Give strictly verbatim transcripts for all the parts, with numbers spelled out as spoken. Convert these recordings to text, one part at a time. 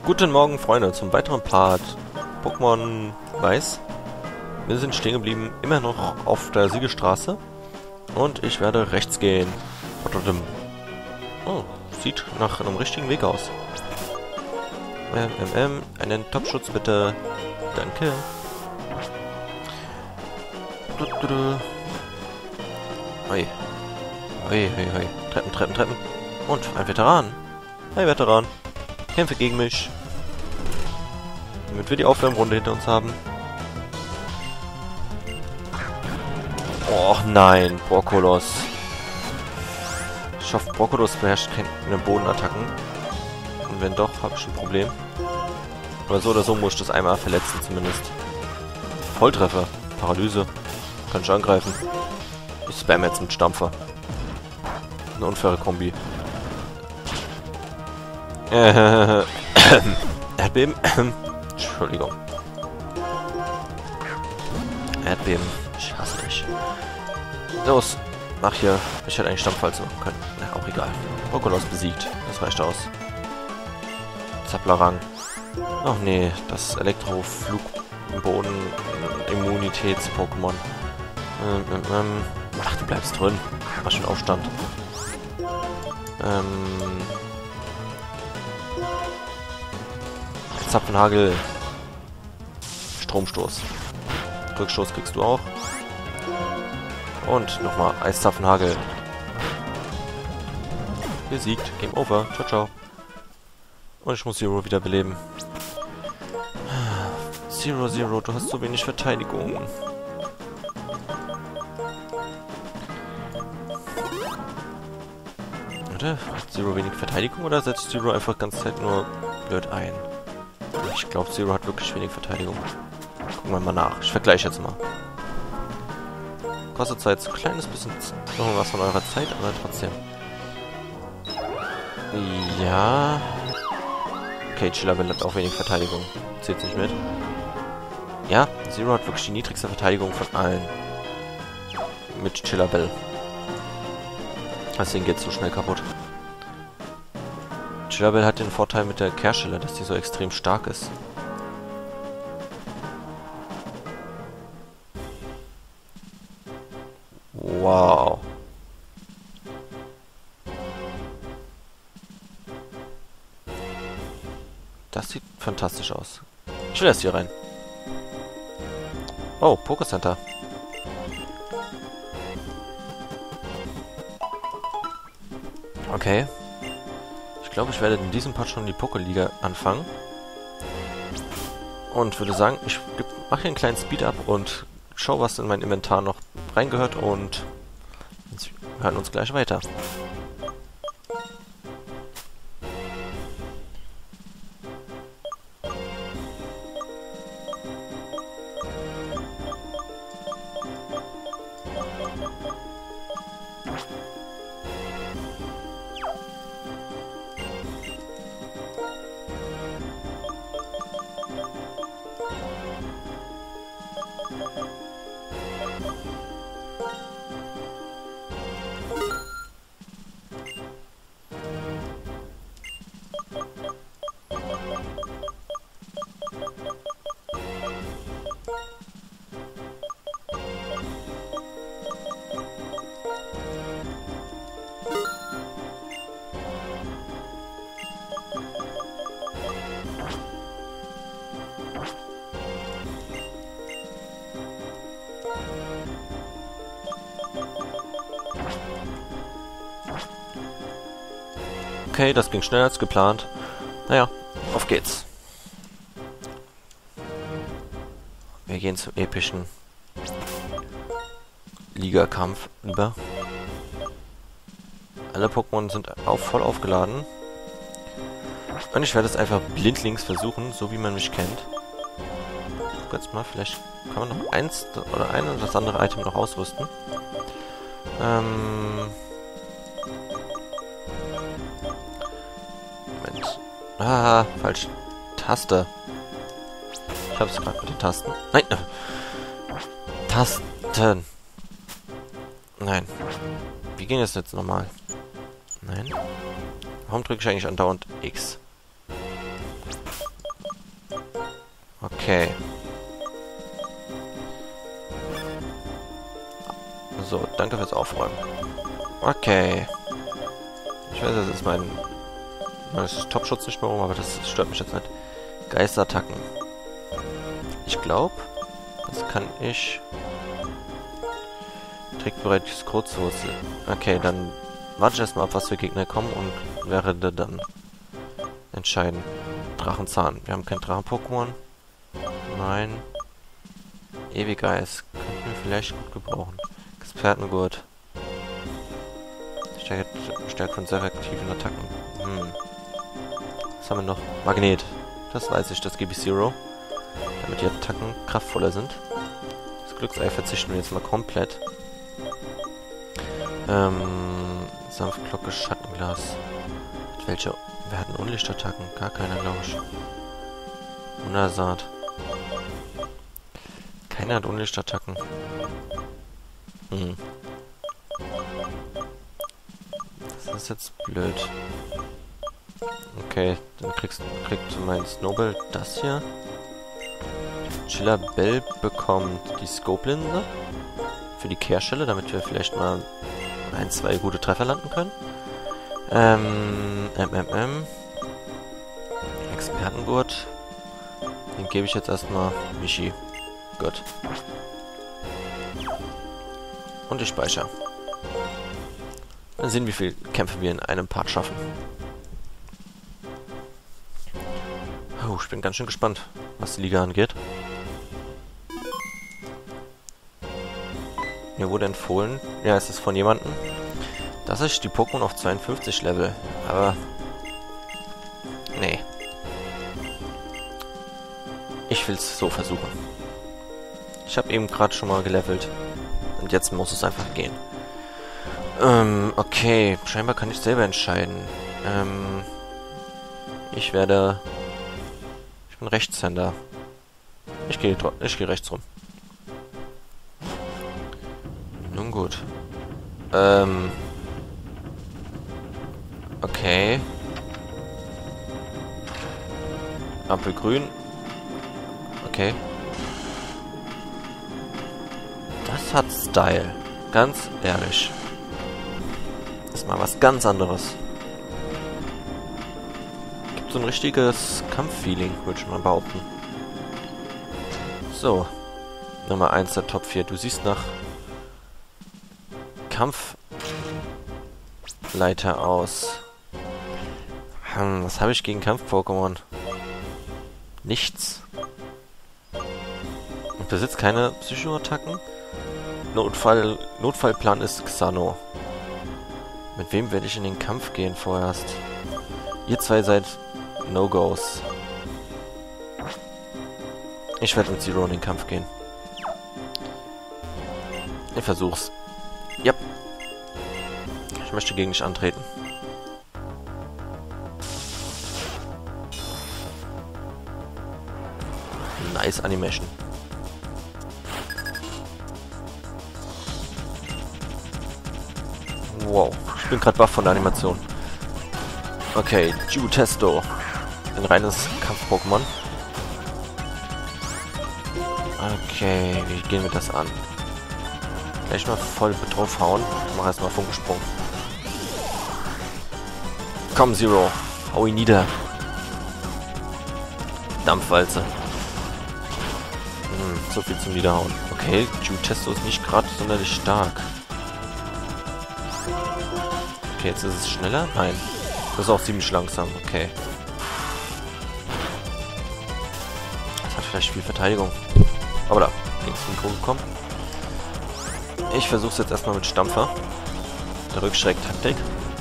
Guten Morgen, Freunde, zum weiteren Part Pokémon Weiß. Wir sind stehen geblieben, immer noch auf der Siegelstraße. Und ich werde rechts gehen. Oh, sieht nach einem richtigen Weg aus. Ähm, ähm, ähm, einen Topschutz bitte. Danke. Hoi. Hoi, hoi, hoi. Treppen, Treppen, Treppen. Und ein Veteran. Hey, Veteran. Kämpfe gegen mich. Damit wir die Aufwärmrunde hinter uns haben. Och nein, Brokkoloss. Ich hoffe, Brokkoloss beherrscht keine Bodenattacken. Und wenn doch, habe ich ein Problem. Aber so oder so muss ich das einmal verletzen zumindest. Volltreffer. Paralyse. Kann ich angreifen. Ich spam jetzt mit Stampfer. Eine unfaire Kombi. Äh, Erdbeben. Entschuldigung. Erdbeben. Ich hasse dich. Los, mach hier. Ich hätte eigentlich Stampfwalze machen können. Na, auch egal. Brokkoloss besiegt. Das reicht aus. Zapplerang. Ach nee, das Elektroflugboden-Immunitäts-Pokémon. Ähm, ähm, ähm. Ach, du bleibst drin. Mach schon Aufstand. Ähm. Zapfenhagel. Stromstoß. Rückstoß kriegst du auch. Und nochmal Eiszapfenhagel. Besiegt. Game over. Ciao, ciao. Und ich muss Zero wieder beleben. Zero, Zero, du hast so wenig Verteidigung. Oder? Hat Zero wenig Verteidigung oder setzt Zero einfach ganz Zeit nur blöd ein? Ich glaube, Zero hat wirklich wenig Verteidigung. Gucken wir mal nach. Ich vergleiche jetzt mal. Kostet zwar jetzt ein kleines bisschen noch was von eurer Zeit, aber trotzdem. Ja. Okay, Chillabell hat auch wenig Verteidigung. Zählt nicht mit. Ja, Zero hat wirklich die niedrigste Verteidigung von allen. Mit Chillabell. Deswegen geht es so schnell kaputt. Chillabell hat den Vorteil mit der Kehrstelle, dass die so extrem stark ist. Wow. Das sieht fantastisch aus. Ich will erst hier rein. Oh, Pokécenter. Okay. Ich glaube, ich werde in diesem Part schon die Pokéliga anfangen. Und würde sagen, ich mache hier einen kleinen Speed-Up und schau, was in mein Inventar noch reingehört. Und wir hören uns gleich weiter. Okay, das ging schneller als geplant. Naja, auf geht's. Wir gehen zum epischen Ligakampf über. Alle Pokémon sind auch voll aufgeladen. Und ich werde es einfach blindlings versuchen, so wie man mich kennt. Ich guck jetzt mal, vielleicht kann man noch eins oder ein oder das andere Item noch ausrüsten. Ähm... Ah, falsch. Taste. Ich hab's gerade mit den Tasten. Nein! Tasten! Nein. Wie ging das jetzt nochmal? Nein. Warum drücke ich eigentlich andauernd X? Okay. So, danke fürs Aufräumen. Okay. Ich weiß, das ist mein... Das ist Topschutz nicht mehr rum, aber das stört mich jetzt nicht. Geistattacken. Ich glaube, das kann ich... Trägt bereits Kurzwurzel. Okay, dann warte ich erstmal ab, was für Gegner kommen und werde dann entscheiden. Drachenzahn. Wir haben kein Drachen-Pokémon. Nein. Ewigeis. Könnten wir vielleicht gut gebrauchen. Expertengurt. Stärke, Stärke von sehr aktiven Attacken. Hm. Was haben wir noch? Magnet. Das weiß ich, das gebe ich Zero. Damit die Attacken kraftvoller sind. Das Glücksei verzichten wir jetzt mal komplett. Ähm, Sanftglocke, Schattenglas. Mit welcher? Wir hatten Unlichtattacken. Gar keiner, glaube ich. Wundersaat. Keiner hat Unlichtattacken. Hm. Das ist jetzt blöd. Okay, dann kriegst, kriegt mein Snowball das hier. Chiller Bell bekommt die Scope-Linse für die Kehrstelle, damit wir vielleicht mal ein, zwei gute Treffer landen können. Ähm, M M M. Expertengurt. Den gebe ich jetzt erstmal Michi. Gut. Und ich speichere. Dann sehen, wie viele Kämpfe wir in einem Part schaffen. Oh, ich bin ganz schön gespannt, was die Liga angeht. Mir wurde empfohlen, ja, es ist von jemandem, dass ich die Pokémon auf zweiundfünfzig level. Aber nee. Ich will es so versuchen. Ich habe eben gerade schon mal gelevelt. Und jetzt muss es einfach gehen. Ähm, okay. Scheinbar kann ich selber entscheiden. Ähm, ich werde... Ich bin Rechtshänder. Ich gehe ich gehe rechts rum. Nun gut. Ähm... Okay. Apfelgrün. Okay. Das hat Style. Ganz ehrlich. Das ist mal was ganz anderes. Gibt so ein richtiges Kampffeeling, würde ich mal behaupten. So. Nummer eins der Top vier. Du siehst nach Kampfleiter aus. Hm, was habe ich gegen Kampf-Pokémon? Nichts. Und besitzt keine Psychoattacken? Notfall, Notfallplan ist Xano. Mit wem werde ich in den Kampf gehen vorerst? Ihr zwei seid No-Gos. Ich werde mit Zero in den Kampf gehen. Ich versuch's. Yep. Ich möchte gegen dich antreten. Nice Animation. Wow, ich bin gerade baff von der Animation. Okay, Jutesto. Ein reines Kampf-Pokémon. Okay, wie gehen wir das an? Gleich mal voll draufhauen. Ich mach erstmal Funkensprung. Komm, Zero. Hau ihn nieder. Dampfwalze. Hm, so viel zum Niederhauen. Okay, Jutesto ist nicht gerade sonderlich stark. Okay, jetzt ist es schneller? Nein. Das ist auch ziemlich langsam. Okay. Das hat vielleicht viel Verteidigung. Aber da. Links Mikro gekommen. Ich versuche es jetzt erstmal mit Stampfer. Der Rückschreck-Taktik.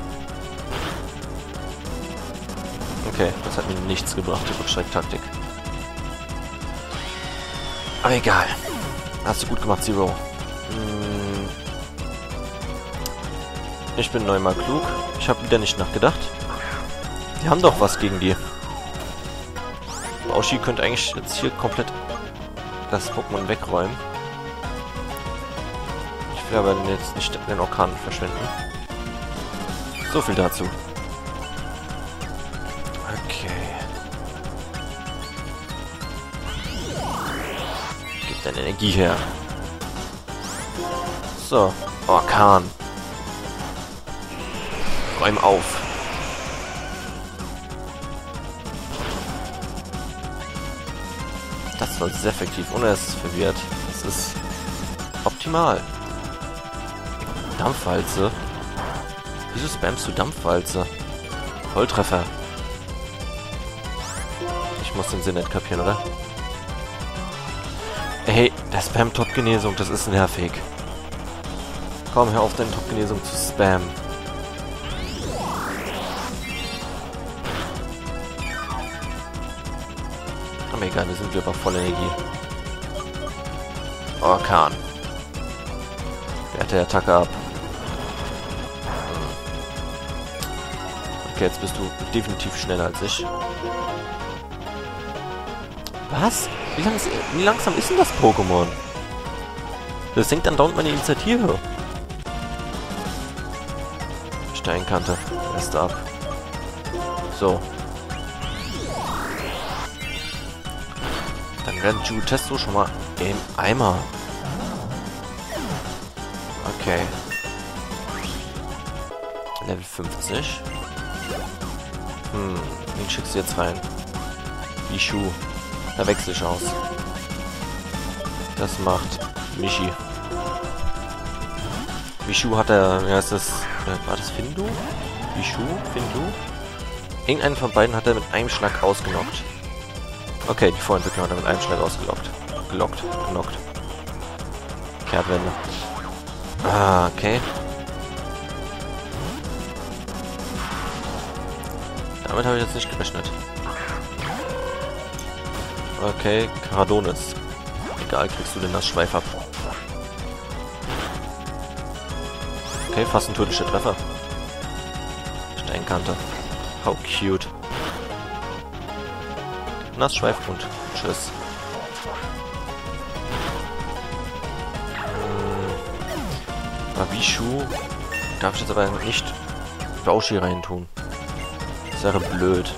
Okay, das hat mir nichts gebracht, die Rückschreck-Taktik. Aber egal. Hast du gut gemacht, Zero. Hm. Ich bin neunmal klug. Ich habe wieder nicht nachgedacht. Die haben doch was gegen die. Bauschi könnte eigentlich jetzt hier komplett das Pokémon wegräumen. Ich will aber jetzt nicht den Orkan verschwenden. So viel dazu. Okay. deine Energie her. So, Orkan. Räum auf. Das war sehr effektiv, ohne dass es verwirrt. Das ist optimal. Dampfwalze. Wieso spammst du Dampfwalze? Volltreffer. Ich muss den Sinn nicht kapieren, oder? Hey, der Spam Top-Genesung, das ist nervig. Komm, hör auf, deine Top-Genesung zu spammen. Aber egal, wir sind wieder bei voller Energie. Orkan. Werte der Attacke ab. Okay, jetzt bist du definitiv schneller als ich. Was? Wie, langs wie langsam ist denn das Pokémon? Das senkt dann dauernd meine Initiative. Steinkante. Erst ab. So. Dann werden Jutesto schon mal im Eimer. Okay. Level fünfzig. Hm, wen schickst du jetzt rein? Bishu. Da wechsle ich aus. Das macht Michi. Bishu hat er, wie heißt das? Äh, war das Findu? Bishu? Findu? Irgendeinen von beiden hat er mit einem Schlag ausgenockt. Okay, die Vorentwicklung hat er mit einem Schlag ausgelockt. Gelockt. Genockt. Kehrtwende. Ah, okay. Damit habe ich jetzt nicht gerechnet. Okay, Karadonis. Egal, kriegst du denn das Schweif ab. Okay, fast ein tödlicher Treffer. Steinkante. How cute. Nassschweif und tschüss. Hm. Bishu darf ich jetzt aber nicht Bauschi reintun. Das wäre blöd.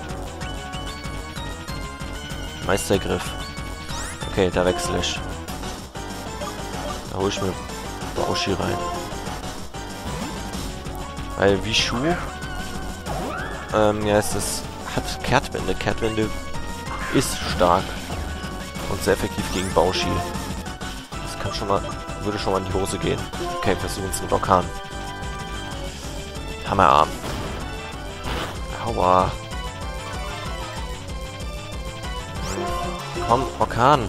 Meistergriff. Okay, da wechsle ich. Da hole ich mir Bauschi rein. Weil Bishu, ähm, ja, es ist, hat Kehrtwende. Kehrtwende ist stark und sehr effektiv gegen Bauschi. Das kann schon mal, würde schon mal in die Hose gehen. Okay, versuchen es mit Orkan. Hammerarm. Aua. Komm, Orkan.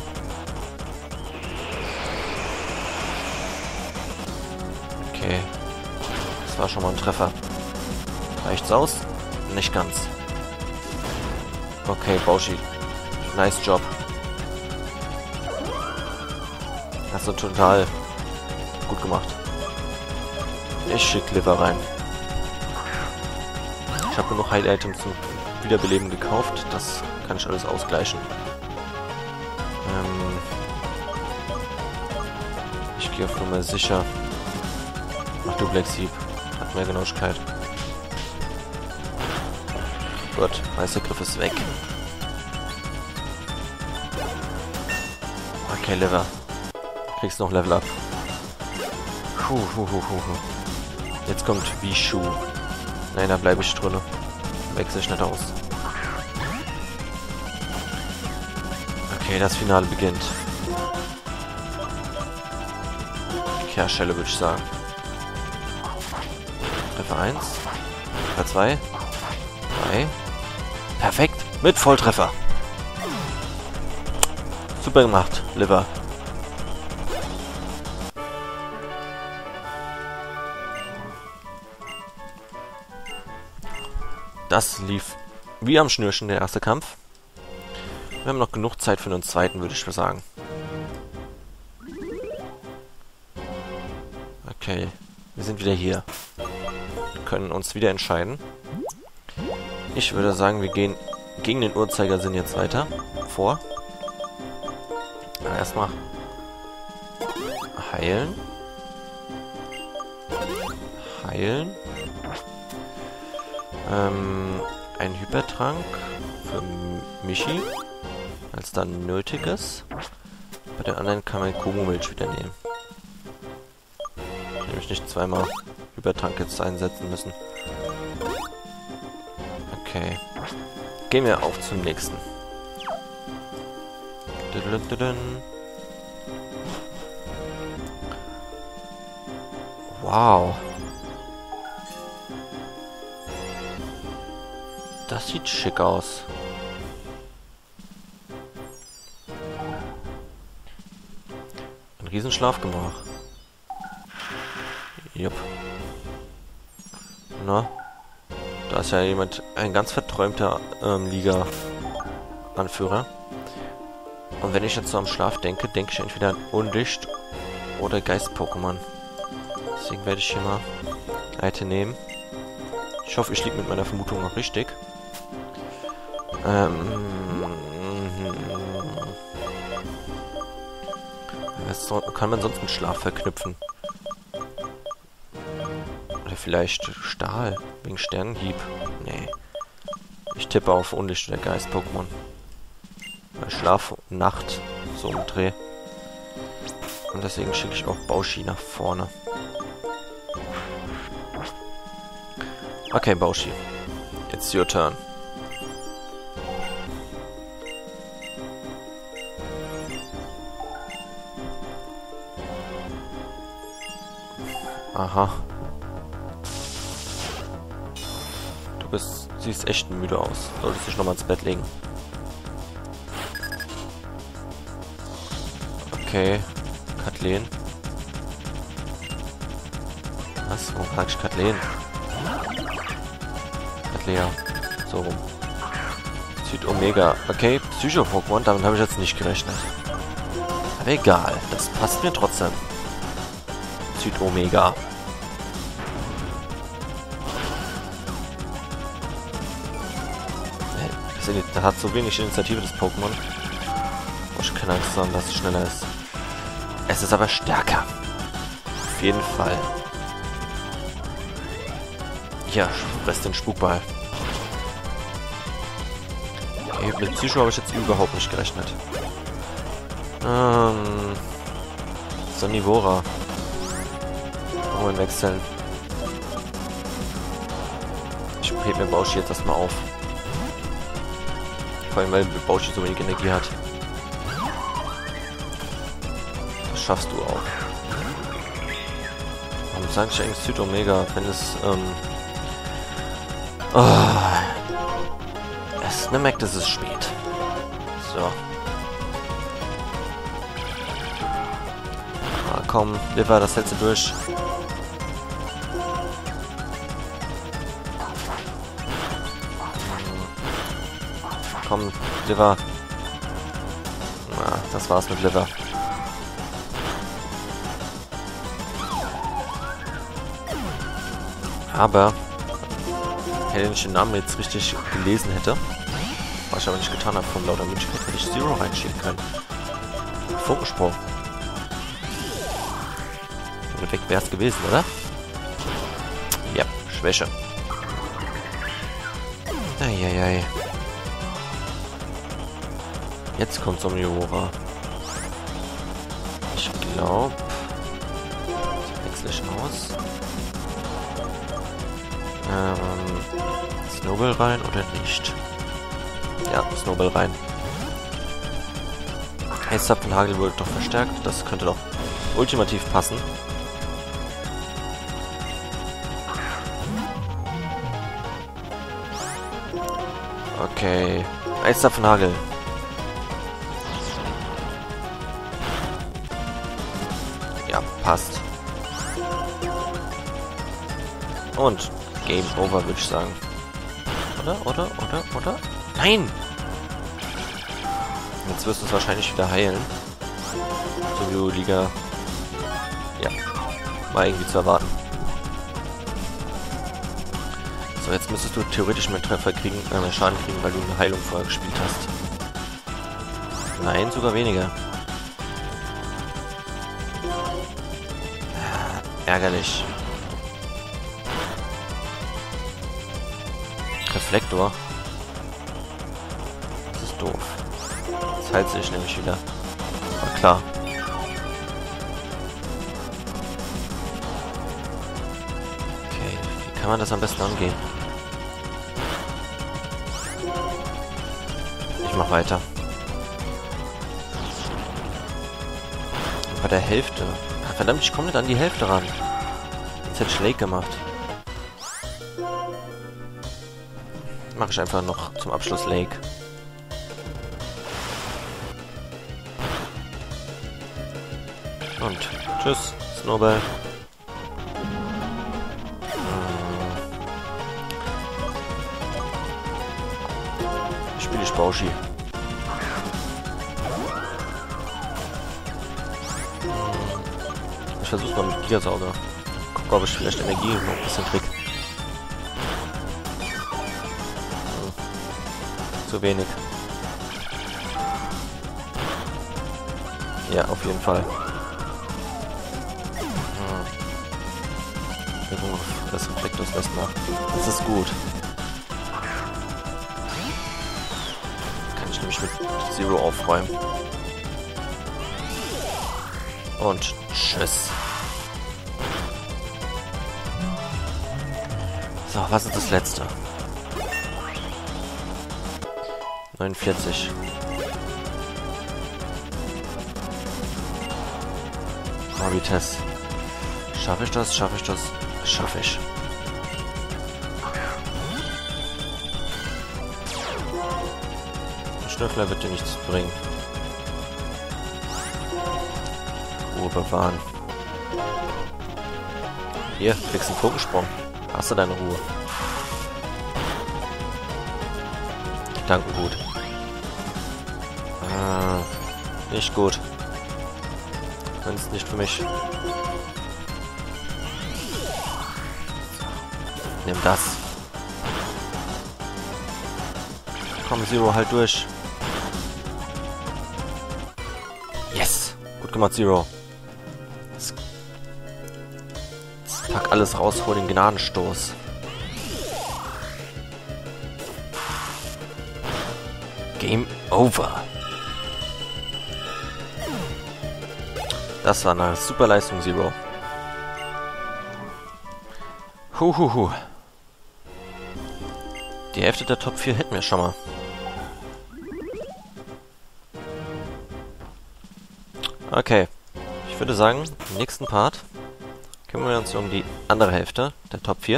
Okay. Das war schon mal ein Treffer. Reicht's aus? Nicht ganz. Okay, Bauschi. Nice Job. Hast du total gut gemacht. Ich schick Liver rein. Ich habe genug Heil-Items zum Wiederbeleben gekauft. Das kann ich alles ausgleichen. Ähm ich gehe auf Nummer sicher. Mach du Black Sieb. Hat mehr Genauigkeit. Gut, Meistergriff ist weg. Okay, Liver. Kriegst noch Level up. Puh, puh, puh, puh. Jetzt kommt Bishu. Nein, da bleibe ich drin. Wechsel ich nicht aus. Okay, das Finale beginnt. Kehrstelle würde ich sagen. Treffer eins. Treffer zwei. drei. Perfekt. Mit Volltreffer. Super gemacht, Liver. Das lief wie am Schnürchen, der erste Kampf. Wir haben noch genug Zeit für einen zweiten, würde ich sagen. Okay, wir sind wieder hier. Wir können uns wieder entscheiden. Ich würde sagen, wir gehen gegen den Uhrzeigersinn jetzt weiter vor. Erstmal heilen. Heilen. Ähm, ein Hypertrank für Michi, als dann nötig ist. Bei den anderen kann man Kumu-Milch wieder nehmen. Nämlich nicht zweimal Übertrank jetzt einsetzen müssen. Okay. Gehen wir auf zum nächsten. Wow. Das sieht schick aus. Ein Riesenschlafgemach. Jupp. Na? Da ist ja jemand, ein ganz verträumter ähm, Liga-Anführer. Und wenn ich jetzt so am Schlaf denke, denke ich entweder an Unlicht oder Geist-Pokémon. Deswegen werde ich hier mal Item nehmen. Ich hoffe, ich liege mit meiner Vermutung noch richtig. Ähm... Was kann man sonst mit Schlaf verknüpfen? Oder vielleicht Stahl, wegen Sternenhieb. Nee. Ich tippe auf Unlicht oder Geist-Pokémon. Weil Schlaf und Nacht so umdrehe. Und deswegen schicke ich auch Bauschi nach vorne. Okay, Bauschi. It's your turn. Aha. Du bist, siehst echt müde aus. Solltest dich nochmal ins Bett legen. Okay. Kathleen. Was? Warum frag ich Kathleen? Kathlea. So rum. Süd-Omega. Okay, Psycho-Pokémon, damit habe ich jetzt nicht gerechnet. Aber egal, das passt mir trotzdem. Süd-Omega. Das hat so wenig Initiative, das Pokémon. Ich kann Angst haben, dass es schneller ist. Es ist aber stärker. Auf jeden Fall. Ja, fress den Spukball. Okay, mit Psycho habe ich jetzt überhaupt nicht gerechnet. Ähm... Sonivora. Wollen wechseln. Ich hebe mir Bauschi jetzt erstmal auf. Vor allem, weil Bauschi so wenig Energie hat. Das schaffst du auch. Warum sage ich eigentlich Süd-Omega, wenn es, ähm... Oh. Es ne merkt, es ist spät. So. Ah, komm, Liver, das hältst du durch. Komm, Liver. Na, das war's mit Liver. Aber, wenn ich den Namen jetzt richtig gelesen hätte, was ich aber nicht getan habe, von lauter Möglichkeit, hätte ich Zero reinschieben können. Funkensprung. Und weg wäre es gewesen, oder? Ja, Schwäche. Eieiei. Jetzt kommt Somniora. Ich glaube... Wechsle ich aus. Ähm... Snowball rein oder nicht? Ja, Snowball rein. Eiszapfenhagel wurde doch verstärkt. Das könnte doch ultimativ passen. Okay. Eiszapfenhagel. Ja, passt. Und Game Over, würde ich sagen. Oder, oder, oder, oder? Nein! Jetzt wirst du es wahrscheinlich wieder heilen. So wie du Liga... Ja. War irgendwie zu erwarten. So, jetzt müsstest du theoretisch mehr Treffer kriegen, äh, mehr Schaden kriegen, weil du eine Heilung vorher gespielt hast. Nein, sogar weniger. Äh, ärgerlich. Reflektor. Das ist doof. Das heilt sich nämlich wieder. War klar. Okay, wie kann man das am besten angehen? Ich mach weiter. Bei der Hälfte. Ah, verdammt, ich komme nicht an die Hälfte ran. Jetzt hätte ich Lake gemacht. Mache ich einfach noch zum Abschluss Lake. Und tschüss, Snowball. Spiele ich Bauschi. Ich versuch's mal mit Gigasauger. Guck, ob ich vielleicht Energie noch ein bisschen krieg. Hm. Zu wenig. Ja, auf jeden Fall. Hm. Das Reflektors lässt nach. Das ist gut. Kann ich nämlich mit Zero aufräumen. Und tschüss. So, was ist das letzte? neunundvierzig. Morbites. Schaffe ich das? Schaffe ich das? Schaffe ich. Der Schnüffler wird dir nichts bringen. Ruhe bewahren. Hier, kriegst einen Funkensprung. Hast du deine Ruhe. Danke, gut. Ah, nicht gut. Sonst nicht für mich. Nimm das. Komm, Zero, halt durch. Yes. Gut gemacht, Zero. Pack alles raus, hol den Gnadenstoß. Game over. Das war eine super Leistung, Zero. Huhuhu. Die Hälfte der Top vier hätten wir schon mal. Okay. Ich würde sagen, im nächsten Part kümmern wir uns um die andere Hälfte der Top vier.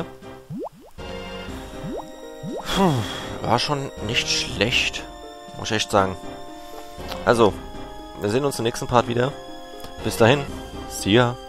Puh, war schon nicht schlecht, muss ich echt sagen. Also, wir sehen uns im nächsten Part wieder. Bis dahin, see ya.